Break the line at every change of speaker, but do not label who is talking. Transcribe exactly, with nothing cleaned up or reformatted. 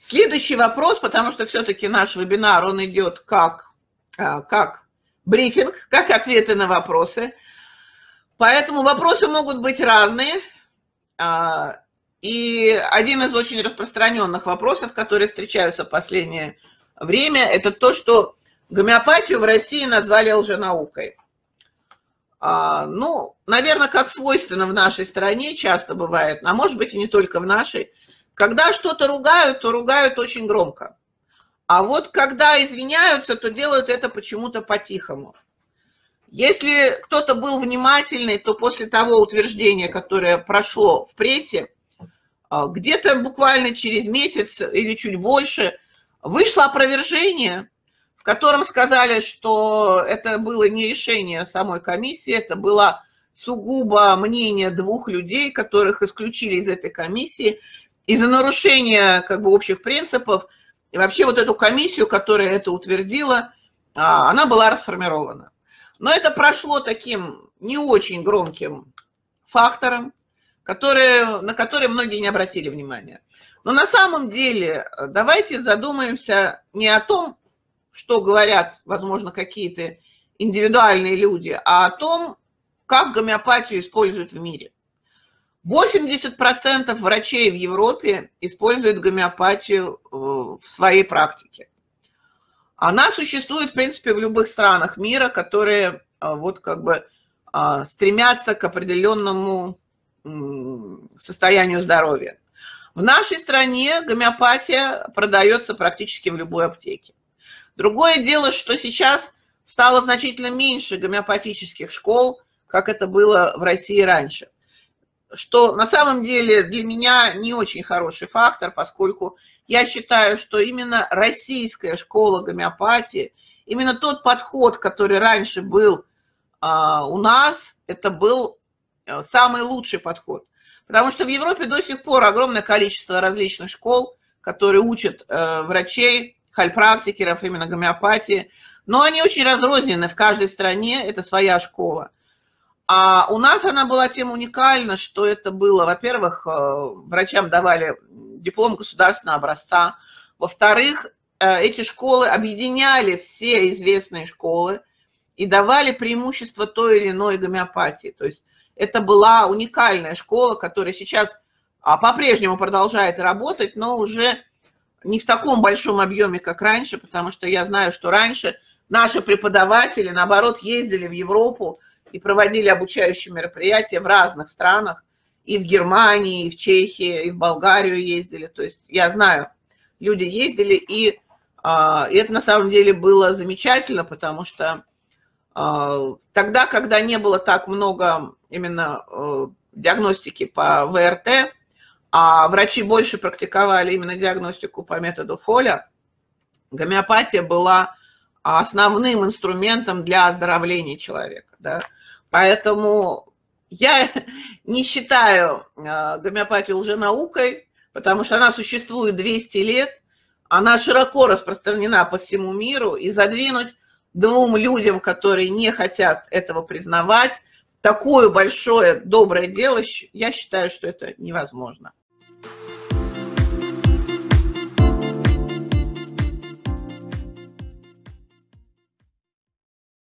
Следующий вопрос, потому что все-таки наш вебинар, он идет как, как брифинг, как ответы на вопросы. Поэтому вопросы могут быть разные. И один из очень распространенных вопросов, которые встречаются в последнее время, это то, что гомеопатию в России назвали лженаукой. Ну, наверное, как свойственно в нашей стране часто бывает, а может быть и не только в нашей, когда что-то ругают, то ругают очень громко. А вот когда извиняются, то делают это почему-то по-тихому. Если кто-то был внимательный, то после того утверждения, которое прошло в прессе, где-то буквально через месяц или чуть больше вышло опровержение, в котором сказали, что это было не решение самой комиссии, это было сугубо мнение двух людей, которых исключили из этой комиссии из-за нарушения как бы общих принципов. И вообще вот эту комиссию, которая это утвердила, она была расформирована. Но это прошло таким не очень громким фактором, который, на который многие не обратили внимания. Но на самом деле давайте задумаемся не о том, что говорят, возможно, какие-то индивидуальные люди, а о том, как гомеопатию используют в мире. восемьдесят процентов врачей в Европе используют гомеопатию в своей практике. Она существует, в принципе, в любых странах мира, которые вот как бы стремятся к определенному состоянию здоровья. В нашей стране гомеопатия продается практически в любой аптеке. Другое дело, что сейчас стало значительно меньше гомеопатических школ, как это было в России раньше. Что на самом деле для меня не очень хороший фактор, поскольку я считаю, что именно российская школа гомеопатии, именно тот подход, который раньше был а, у нас, это был самый лучший подход. Потому что в Европе до сих пор огромное количество различных школ, которые учат э, врачей, хольпрактикеров, именно гомеопатии, но они очень разрознены в каждой стране, это своя школа. А у нас она была тем уникальна, что это было, во-первых, врачам давали диплом государственного образца, во-вторых, эти школы объединяли все известные школы и давали преимущество той или иной гомеопатии. То есть это была уникальная школа, которая сейчас по-прежнему продолжает работать, но уже не в таком большом объеме, как раньше, потому что я знаю, что раньше наши преподаватели, наоборот, ездили в Европу и проводили обучающие мероприятия в разных странах, и в Германии, и в Чехии, и в Болгарию ездили. То есть я знаю, люди ездили, и, и это на самом деле было замечательно, потому что тогда, когда не было так много именно диагностики по ВРТ, а врачи больше практиковали именно диагностику по методу Фоля, гомеопатия была основным инструментом для оздоровления человека. Да? Поэтому я не считаю гомеопатию лженаукой, потому что она существует двести лет, она широко распространена по всему миру, и задвинуть двум людям, которые не хотят этого признавать, такое большое доброе дело, я считаю, что это невозможно.